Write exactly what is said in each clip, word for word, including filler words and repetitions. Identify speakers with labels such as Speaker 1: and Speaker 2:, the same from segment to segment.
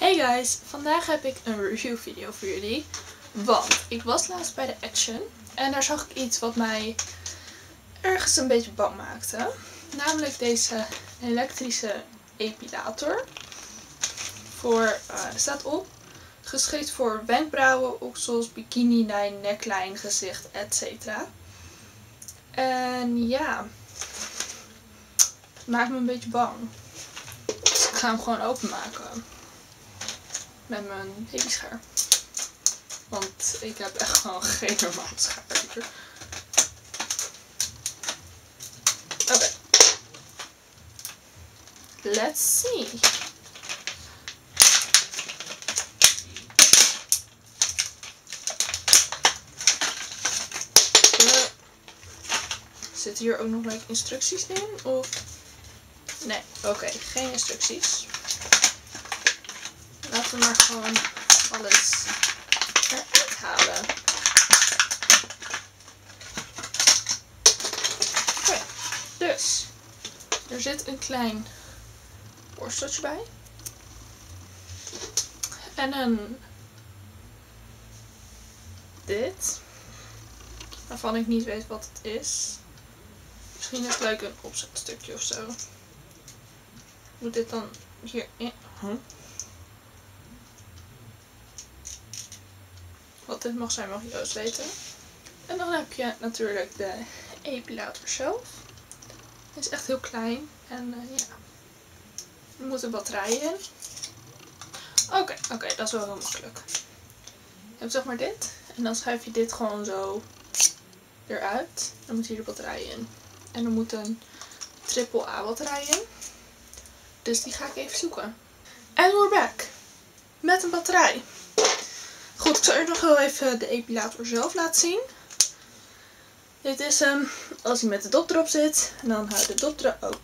Speaker 1: Hey guys, vandaag heb ik een review video voor jullie. Want ik was laatst bij de Action en daar zag ik iets wat mij ergens een beetje bang maakte. Namelijk deze elektrische epilator. Voor, uh, er staat op, geschikt voor wenkbrauwen, oksels, bikinilijn, neckline, gezicht, et cetera. En ja, het maakt me een beetje bang. Dus ik ga hem gewoon openmaken. Met mijn babyschaar. Want ik heb echt gewoon geen normale schaar hier. Oké. Okay. Let's see. Uh, zitten hier ook nog like, instructies in? Of... Nee, oké. Okay. Geen instructies. Laten we maar gewoon alles eruit halen. Oké, okay, dus er zit een klein borsteltje bij. En een dit, waarvan ik niet weet wat het is. Misschien is het leuk een opzetstukje of zo. Moet dit dan hierin? Huh? Wat dit mag zijn, mag je Joost weten. En dan heb je natuurlijk de epilator zelf. Hij is echt heel klein. En uh, ja. Er moet een batterij in. Oké, okay, oké, okay, dat is wel heel makkelijk. Je hebt zeg maar dit. En dan schuif je dit gewoon zo eruit. Dan moet hier de batterij in. En er moet een triple A batterij in. Dus die ga ik even zoeken. En we're back. Met een batterij. Goed, ik zal u nog wel even de epilator zelf laten zien. Dit is hem um, als hij met de dop erop zit. En dan hou je de dop erop. Oh.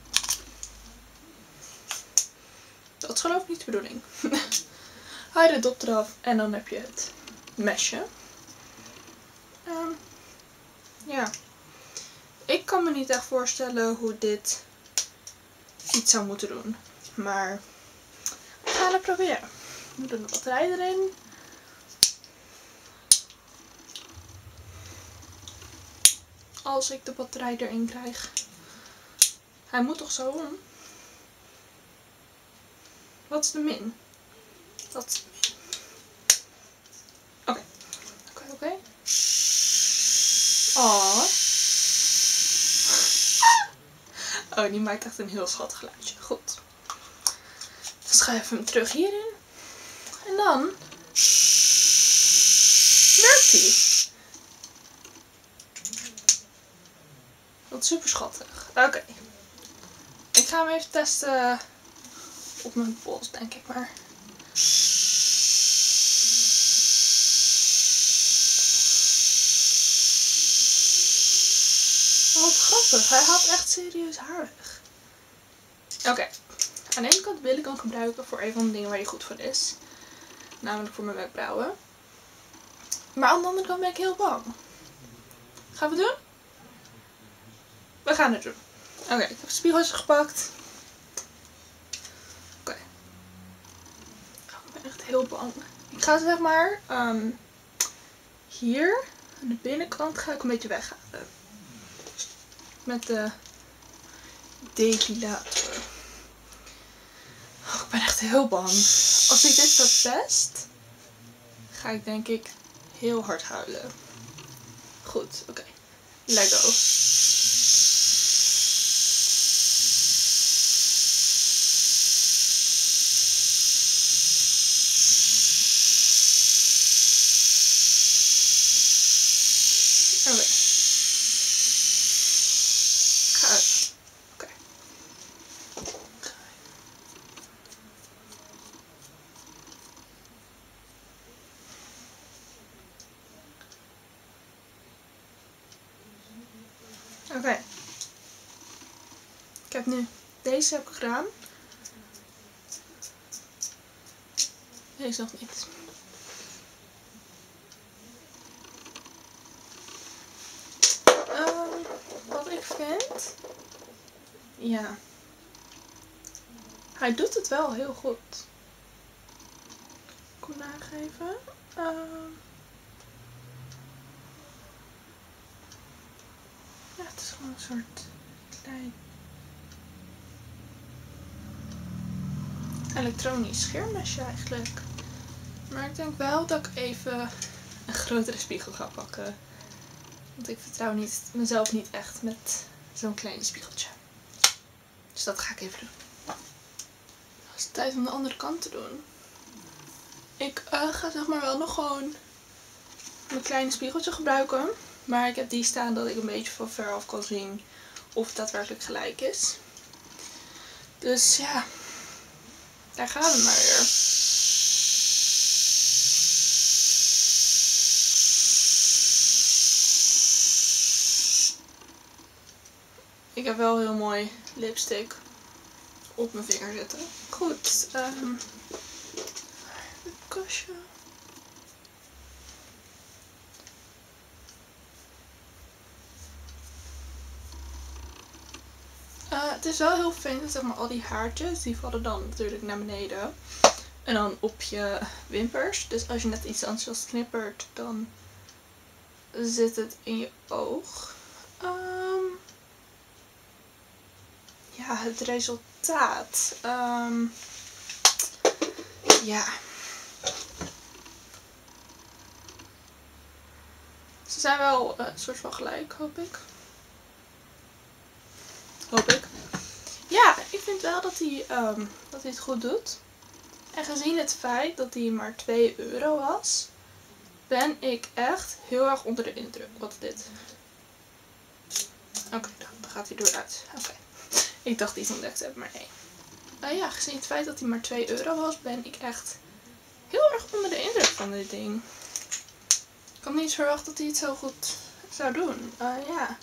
Speaker 1: Dat is geloof ik niet de bedoeling. Hou je de dop eraf en dan heb je het mesje. Um, ja. Ik kan me niet echt voorstellen hoe dit iets zou moeten doen. Maar we gaan het proberen. We doen de batterij erin. Als ik de batterij erin krijg. Hij moet toch zo om? Wat is de min? Dat is de min. Oké. Oké, oké. Oh. Oh, die maakt echt een heel schattig geluidje. Goed. Dan schuiven we hem terug hierin. En dan werkt hij. Dat is super schattig. Oké. Okay. Ik ga hem even testen op mijn pols, denk ik maar. Oh, wat grappig. Hij haalt echt serieus haar weg. Oké. Okay. Aan de ene kant wil ik hem gebruiken voor een van de dingen waar hij goed voor is. Namelijk voor mijn wenkbrauwen. Maar aan de andere kant ben ik heel bang. Gaan we het doen? We gaan het doen. Oké, okay, ik heb spiegeltjes gepakt. Oké. Okay. Oh, ik ben echt heel bang. Ik ga zeg maar um, hier aan de binnenkant ga ik een beetje weghalen. Met de depilator. Oh, ik ben echt heel bang. Als ik dit verpest, ga ik denk ik heel hard huilen. Goed, oké. Okay. Let go. Oké. Okay. Ga uit. Oké. Okay. Oké. Okay. Ik heb nu deze heb ik gedaan. Deze nog niet. Um, wat ik vind. Ja. Hij doet het wel heel goed. goed nageven. Uh, ja, het is gewoon een soort klein elektronisch scheermesje eigenlijk. Maar ik denk wel dat ik even een grotere spiegel ga pakken. Want ik vertrouw niet, mezelf niet echt met zo'n klein spiegeltje. Dus dat ga ik even doen. Het is tijd om de andere kant te doen. Ik uh, ga zeg maar wel nog gewoon mijn kleine spiegeltje gebruiken. Maar ik heb die staan dat ik een beetje van ver af kan zien of het daadwerkelijk gelijk is. Dus ja, daar gaan we maar weer. Ik heb wel heel mooi lipstick op mijn vinger zitten. Goed, um, het kastje. Uh, het is wel heel fijn, zeg maar, al die haartjes, die vallen dan natuurlijk naar beneden. En dan op je wimpers. Dus als je net iets enthousiast knippert, dan zit het in je oog. Um, ja, het resultaat. Um, ja. Ze zijn wel een uh, soort van gelijk, hoop ik. Hoop ik. Ja, ik vind wel dat hij, um, dat hij het goed doet. En gezien het feit dat hij maar twee euro was, ben ik echt heel erg onder de indruk. Wat is dit? Oké, okay, dan gaat hij eruit. Oké. Okay. Ik dacht iets ontdekt te hebben, maar nee. Uh, ja, gezien het feit dat hij maar twee euro was, ben ik echt heel erg onder de indruk van dit ding. Ik had niet verwacht dat hij het zo goed zou doen. Uh, ja.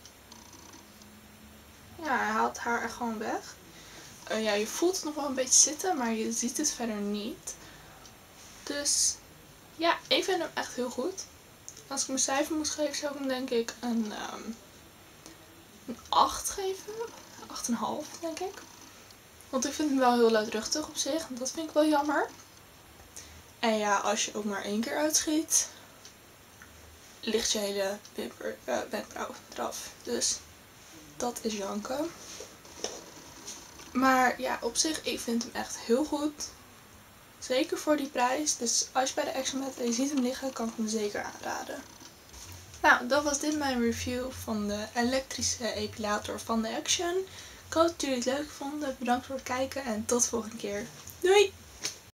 Speaker 1: Ja, hij haalt haar echt gewoon weg. Uh, ja, je voelt het nog wel een beetje zitten, maar je ziet het verder niet. Dus ja, ik vind hem echt heel goed. Als ik mijn cijfer moest geven, zou ik hem denk ik een, um, een acht geven. acht komma vijf denk ik. Want ik vind hem wel heel luidruchtig op zich. En dat vind ik wel jammer. En ja, als je ook maar één keer uitschiet, ligt je hele wimper, uh, wenkbrauw eraf. Dus dat is janken. Maar ja, op zich, ik vind hem echt heel goed. Zeker voor die prijs. Dus als je bij de Action bent en je ziet hem liggen, kan ik hem zeker aanraden. Nou, dat was dit mijn review van de elektrische epilator van de Action. Ik hoop dat jullie het leuk vonden. Bedankt voor het kijken en tot de volgende keer. Doei!